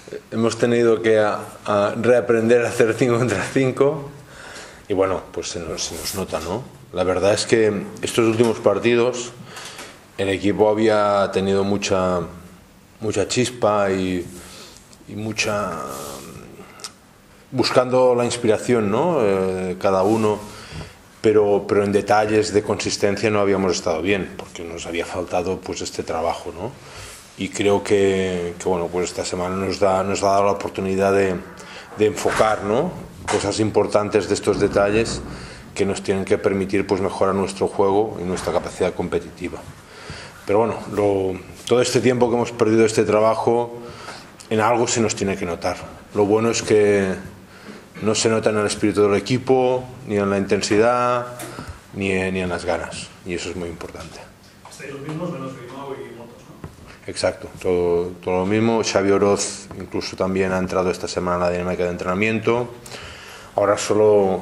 hemos tenido que a reaprender a hacer 5 contra 5 y bueno, pues se nos nota, ¿no? La verdad es que estos últimos partidos el equipo había tenido mucha chispa y mucha... buscando la inspiración, ¿no? Cada uno, pero en detalles de consistencia no habíamos estado bien, porque nos había faltado pues este trabajo, ¿no? Y creo que bueno, pues esta semana nos ha dado la oportunidad de enfocar, ¿no? Cosas importantes de estos detalles que nos tienen que permitir pues mejorar nuestro juego y nuestra capacidad competitiva. Pero bueno, todo este tiempo que hemos perdido este trabajo, en algo se nos tiene que notar. Lo bueno es que no se nota en el espíritu del equipo, ni en la intensidad, ni en las ganas. Y eso es muy importante. Estáis los mismos menos Grimao y Motos, ¿no? Exacto, todo lo mismo. Xavi Oroz incluso también ha entrado esta semana en la dinámica de entrenamiento. Ahora solo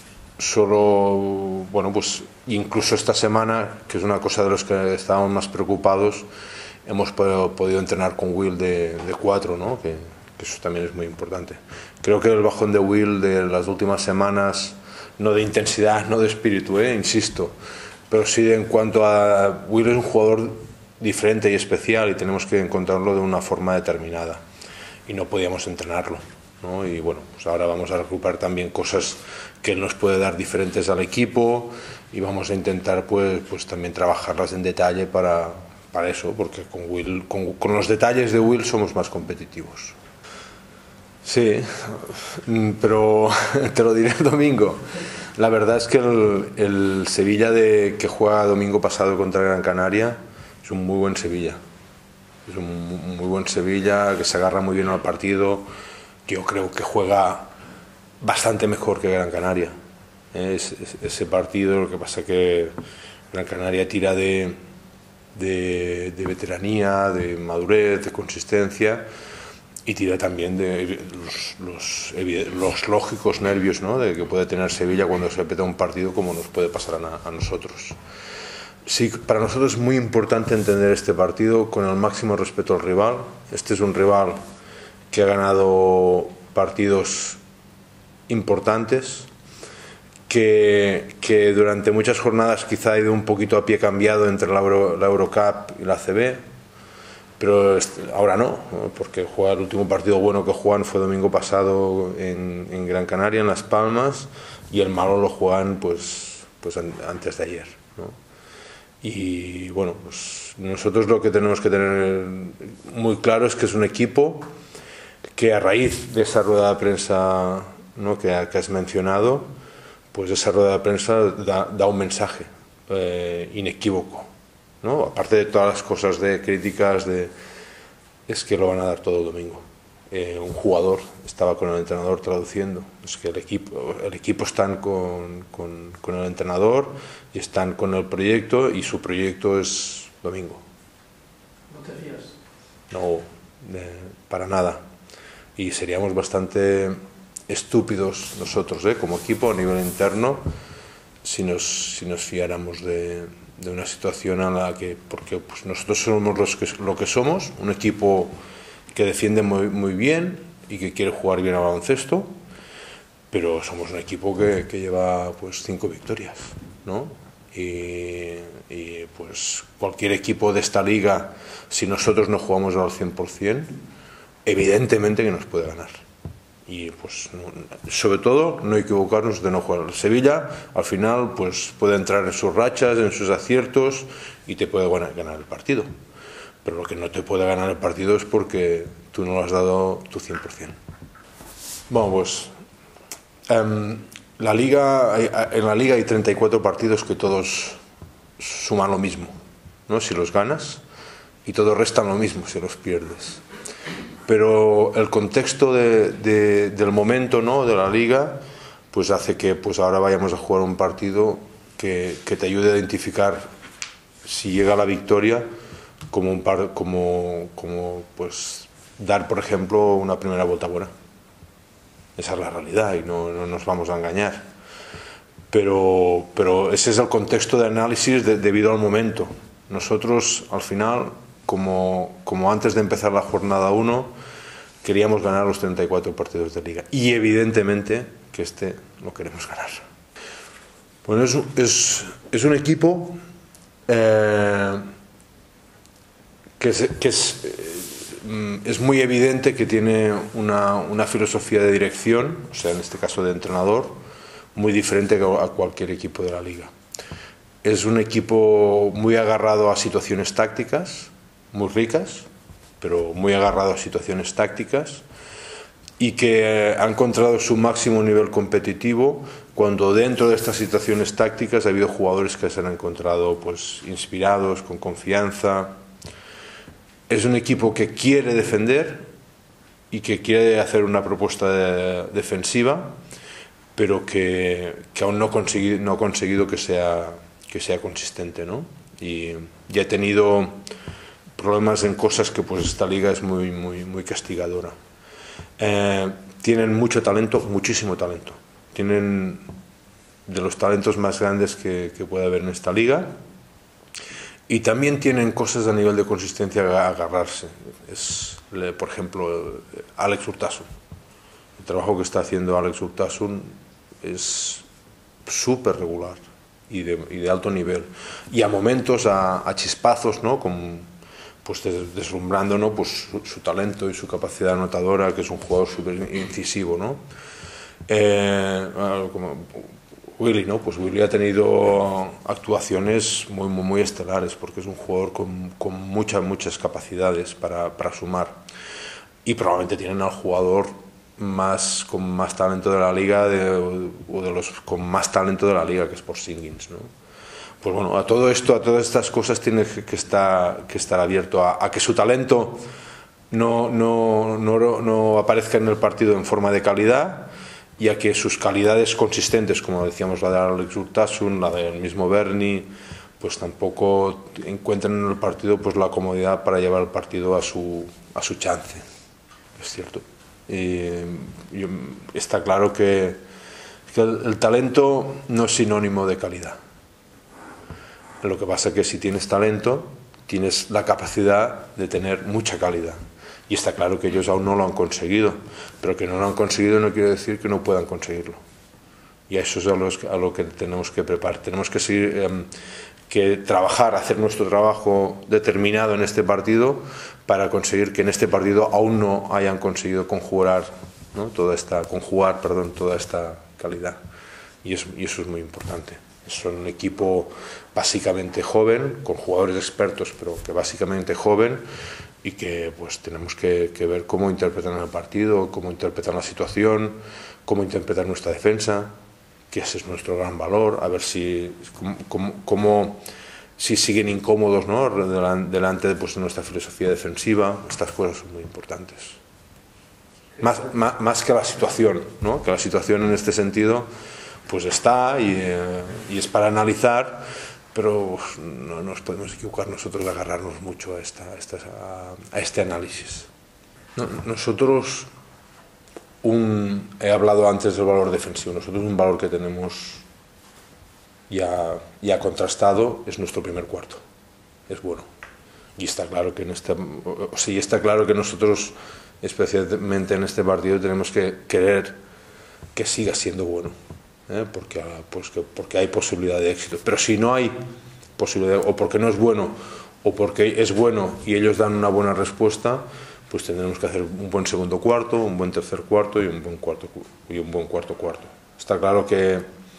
bueno, pues incluso esta semana, que es una cosa de los que estábamos más preocupados, hemos podido entrenar con Will de 4, ¿no? Que eso también es muy importante. Creo que el bajón de Will de las últimas semanas, no de intensidad, no de espíritu, insisto, pero sí en cuanto a Will es un jugador diferente y especial y tenemos que encontrarlo de una forma determinada y no podíamos entrenarlo, ¿no? Y bueno, pues ahora vamos a recuperar también cosas que él nos puede dar diferentes al equipo y vamos a intentar pues también trabajarlas en detalle para eso, porque con Will, con los detalles de Will somos más competitivos. Sí, pero te lo diré el domingo. La verdad es que el Sevilla que juega domingo pasado contra Gran Canaria es un muy buen Sevilla. Es un muy buen Sevilla que se agarra muy bien al partido. Yo creo que juega bastante mejor que Gran Canaria. Ese partido, lo que pasa que Gran Canaria tira de veteranía, de madurez, de consistencia y tira también de los lógicos nervios, ¿no? De que puede tener Sevilla cuando se peta un partido, como nos puede pasar a nosotros. Sí, para nosotros es muy importante entender este partido con el máximo respeto al rival. Este es un rival que ha ganado partidos importantes, que durante muchas jornadas quizá ha ido un poquito a pie cambiado entre la Eurocup y la ACB, pero ahora no, porque el último partido bueno que juegan fue domingo pasado en Gran Canaria, en Las Palmas, y el malo lo juegan pues antes de ayer, ¿no? Y bueno, pues nosotros lo que tenemos que tener muy claro es que es un equipo que a raíz de esa rueda de prensa, ¿no? que has mencionado, pues esa rueda de prensa da un mensaje inequívoco, ¿no? Aparte de todas las cosas de críticas, es que lo van a dar todo el domingo. Un jugador estaba con el entrenador traduciendo, es que el equipo están con el entrenador y están con el proyecto, y su proyecto es domingo. ¿No te fías? No, para nada. Y seríamos bastante estúpidos nosotros, como equipo a nivel interno, si nos fiáramos de una situación en la que, porque pues nosotros somos lo que somos, un equipo que defiende muy bien y que quiere jugar bien al baloncesto, pero somos un equipo que lleva pues 5 victorias, ¿no? Y pues cualquier equipo de esta liga, si nosotros no jugamos al 100%, evidentemente que nos puede ganar. Y pues sobre todo no equivocarnos de no jugar. Sevilla al final pues puede entrar en sus rachas, en sus aciertos, y te puede ganar el partido, pero lo que no te puede ganar el partido es porque tú no lo has dado tu 100%. Bueno, pues en la liga hay 34 partidos que todos suman lo mismo, ¿no? Si los ganas, y todos restan lo mismo si los pierdes. Pero el contexto del momento, ¿no? de la liga, pues hace que pues ahora vayamos a jugar un partido que te ayude a identificar, si llega la victoria, como pues dar, por ejemplo, una primera vuelta buena. Esa es la realidad y no nos vamos a engañar. Pero ese es el contexto de análisis debido al momento. Nosotros, al final, como antes de empezar la jornada 1, queríamos ganar los 34 partidos de Liga. Y evidentemente que este lo queremos ganar. Bueno, es un equipo que es muy evidente que tiene una filosofía de dirección, o sea, en este caso de entrenador, muy diferente a cualquier equipo de la Liga. Es un equipo muy agarrado a situaciones tácticas, muy ricas, pero muy agarrado a situaciones tácticas, y que ha encontrado su máximo nivel competitivo cuando dentro de estas situaciones tácticas ha habido jugadores que se han encontrado pues inspirados, con confianza. Es un equipo que quiere defender y que quiere hacer una propuesta defensiva, pero que aún no ha conseguido que sea consistente, ¿no? Y ya ha tenido problemas en cosas que pues esta liga es muy castigadora. Tienen mucho talento, muchísimo talento. Tienen de los talentos más grandes que puede haber en esta liga. Y también tienen cosas a nivel de consistencia a agarrarse. Por ejemplo, Alex Urtasun. El trabajo que está haciendo Alex Urtasun es súper regular y de alto nivel. Y a momentos, a chispazos, ¿no? Pues deslumbrando, ¿no? Pues su talento y su capacidad anotadora, que es un jugador súper incisivo, ¿no? Como Willy, ¿no? Pues Willy ha tenido actuaciones muy estelares, porque es un jugador con muchas capacidades para sumar, y probablemente tienen al jugador con más talento de la liga, o de los con más talento de la liga, que es Porzingis, ¿no? Pues bueno, a todo esto, a todas estas cosas tiene que estar abierto a que su talento no aparezca en el partido en forma de calidad, y a que sus calidades consistentes, como decíamos, la de Alex Urtasun, la del mismo Bernie, pues tampoco encuentren en el partido pues la comodidad para llevar el partido a su chance. Es cierto. Está claro que el talento no es sinónimo de calidad. Lo que pasa es que si tienes talento, tienes la capacidad de tener mucha calidad. Y está claro que ellos aún no lo han conseguido, pero que no lo han conseguido no quiere decir que no puedan conseguirlo. Y a eso es a lo que tenemos que preparar. Tenemos que seguir, trabajar, hacer nuestro trabajo determinado en este partido, para conseguir que en este partido aún no hayan conseguido conjugar, ¿no? toda esta calidad. Y eso es muy importante. Son un equipo básicamente joven, con jugadores expertos, pero que básicamente joven, y que pues tenemos que ver cómo interpretan el partido, cómo interpretan la situación, cómo interpretan nuestra defensa, que ese es nuestro gran valor, a ver si siguen incómodos, ¿no? delante de pues, nuestra filosofía defensiva. Estas cosas son muy importantes. Más que la situación, ¿no? Que la situación en este sentido pues está y es para analizar, pero no nos podemos equivocar nosotros de agarrarnos mucho a este análisis. Nosotros, he hablado antes del valor defensivo. Nosotros un valor que tenemos ya contrastado es nuestro primer cuarto. Es bueno. Y está claro que nosotros, especialmente en este partido, tenemos que querer que siga siendo bueno, porque hay posibilidad de éxito. Pero si no hay posibilidad, o porque no es bueno, o porque es bueno y ellos dan una buena respuesta, pues tendremos que hacer un buen segundo cuarto, un buen tercer cuarto y un buen cuarto cuarto. Está claro que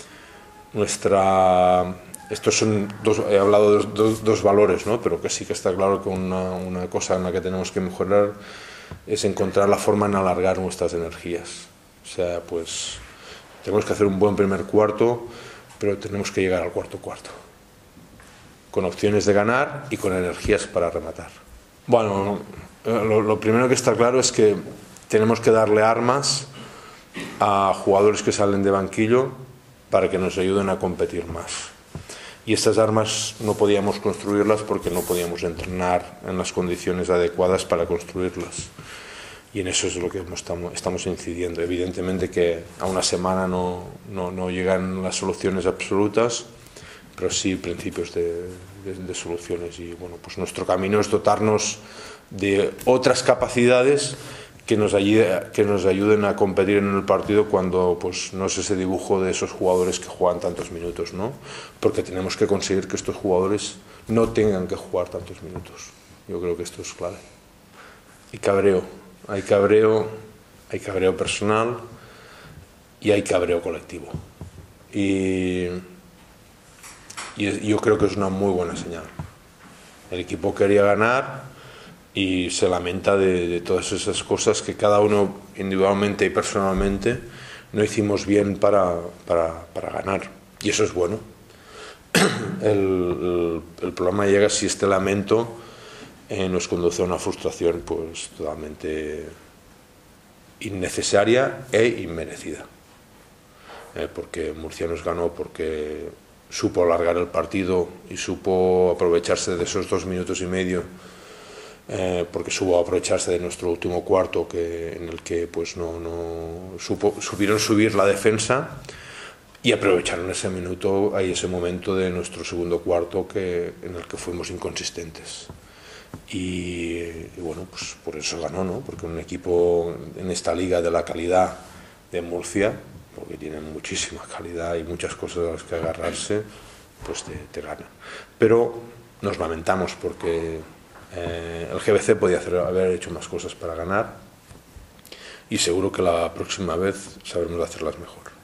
estos son he hablado de dos valores, ¿no? Pero que sí que está claro que una cosa en la que tenemos que mejorar es encontrar la forma en alargar nuestras energías. O sea, pues tenemos que hacer un buen primer cuarto, pero tenemos que llegar al cuarto cuarto, con opciones de ganar y con energías para rematar. Bueno, lo primero que está claro es que tenemos que darle armas a jugadores que salen de banquillo para que nos ayuden a competir más. Y estas armas no podíamos construirlas porque no podíamos entrenar en las condiciones adecuadas para construirlas. Y en eso es lo que estamos incidiendo. Evidentemente que a una semana no llegan las soluciones absolutas, pero sí principios de soluciones. Y bueno, pues nuestro camino es dotarnos de otras capacidades que nos ayuden a competir en el partido cuando pues no es ese dibujo de esos jugadores que juegan tantos minutos, ¿no? Porque tenemos que conseguir que estos jugadores no tengan que jugar tantos minutos. Yo creo que esto es clave. Y hay cabreo personal y hay cabreo colectivo. Y yo creo que es una muy buena señal. El equipo quería ganar y se lamenta de todas esas cosas que cada uno individualmente y personalmente no hicimos bien para ganar. Y eso es bueno. El problema llega si este lamento nos conduce a una frustración pues totalmente innecesaria e inmerecida. Porque Murcia nos ganó porque supo alargar el partido y supo aprovecharse de esos 2 minutos y medio, porque supo aprovecharse de nuestro último cuarto en el que pues supieron subir la defensa y aprovecharon ese minuto y ese momento de nuestro segundo cuarto en el que fuimos inconsistentes. Y bueno, pues por eso ganó, ¿no? Porque un equipo en esta liga de la calidad de Murcia, porque tienen muchísima calidad y muchas cosas a las que agarrarse, pues te gana. Pero nos lamentamos porque el GBC podía haber hecho más cosas para ganar y seguro que la próxima vez sabremos hacerlas mejor.